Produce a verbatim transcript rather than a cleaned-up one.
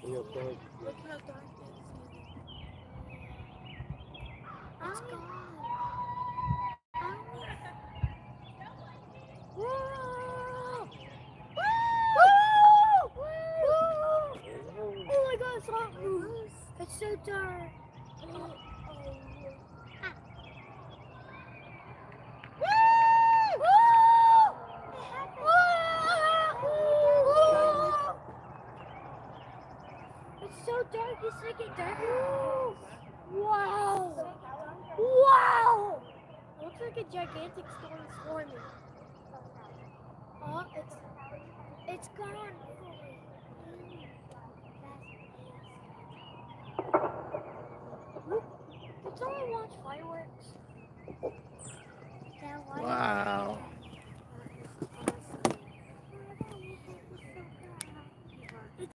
Look how dark Look how dark it is. It's gone. Whoa! Woo! Oh my God, it's not loose. It's so dark. Oh, oh. Ah. Woo! Woo! It happened. Woo! It's so dark, it's like it darker. Wow! Wow! It looks like a gigantic storm is forming. Oh, it's it's gone. Did someone watch fireworks? Yeah, Wow.